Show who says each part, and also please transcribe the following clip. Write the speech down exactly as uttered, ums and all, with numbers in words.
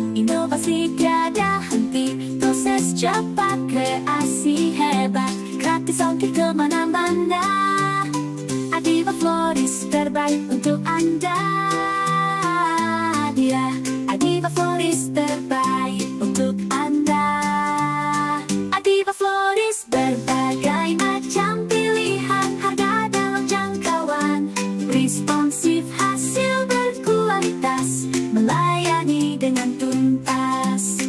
Speaker 1: Inovasi tiada henti, proses cepat, kreasi hebat, gratis ongkir kemana-mana. Adiva Floris terbaik untuk Anda. Dia Adiva Floris terbaik untuk Anda. Adiva Floris berbagai macam pilihan, harga dalam jangkauan, responsif, hasil berkualitas, melayani dengan tuntas.